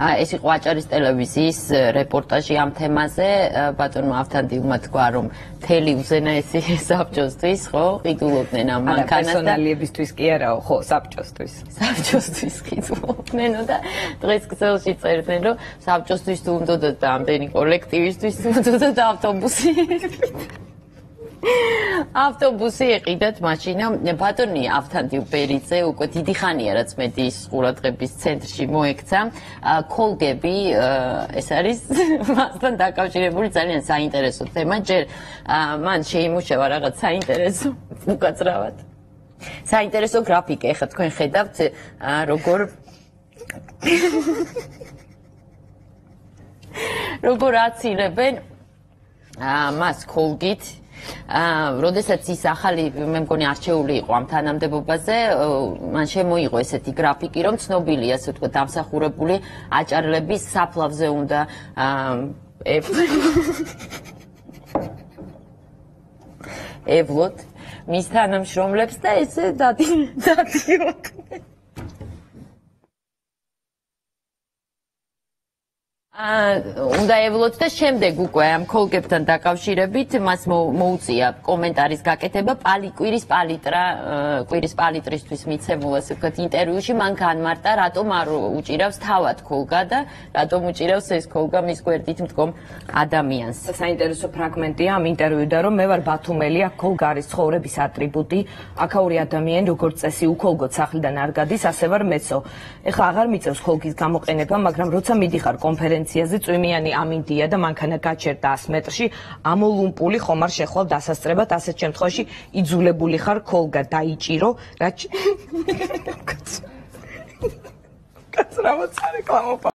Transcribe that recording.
ეს იყო აჭარის ტელევიზიის რეპორტაჟი ამ თემაზე. ბატონო ავთანდილმა თქვა, რომ მთელი უზენაესი საბჭოსთვის, ხო, ყიდულობდნენ ამ მანქანას. პერსონალიებისთვის კი არაო, ხო, საბჭოსთვის. საბჭოსთვის ყიდულობდნენო და დღეს ქსელში წერდნენ, რომ საბჭოსთვის თუ უნდოდათ და ამდენი კოლექტივისთვის თუ უნდოდათ ავტობუსი. ავტობუსი ეყიდათ მაშინა ბატონი ავთანდილ ბერიძე უკვე დიდი ხანია რაც მედიის ყურადღების ცენტრში მოექცა კოლგები ეს არის მასთან დაკავშირებული ძალიან საინტერესო თემა ჯერ მან შეიმუშავა რაღაც საინტერესო უკაცრავად საინტერესო გრაფიკი ეხლა თქვენ ხედავთ როგორ აცილებენ მას კოლგით როდესაც ის ახალი მე მგონი არჩეული იყო ამ თანამდებობაზე მან შემოიღო ესეთი გრაფიკი რომ ცნობილი ასე ვთქვათ დამსახურებული აჭარლების საფლავზე უნდა ევლოთ მის თანამშრომლებს და ესე დადიოდნენ უნდა ევლოთ და შემდეგ უკვე ამ კოლგებთან დაკავშირებით მას მოუწია კომენტარის გაკეთება კვირის პალიტრისთვის მიცემულ ასე ვთქვათ ინტერვიუში მან განმარტა რატომ არ უჭირავს თავად კოლგა და რატომ უჭირავს ეს კოლგა მის გვერდით მდგომ ადამიანს. საინტერესო ფრაგმენტია ამ ინტერვიუდან რომ მე ვარ ბათუმელი აქ კოლგა არის ცხოვრების ატრიბუტი აქაური ადამიანი როგორც წესი უკოლგოთ სახლიდან არ გადის ასე ვარ მეცო. ეხლა აღარ მიწევს კოლგის გამოყენება მაგრამ როცა მიდიხარ კონფერენციაზე წვიმიანი ამინდია და მანქანა გაჩერდა 100 მეტრში ამოლუმპული ხომ არ შეხვალ დასასწრებად ასეთ შემთხვევაში იძულებული ხარ კოლგა დაიჭირო რაც კაცრავად სარეკლამო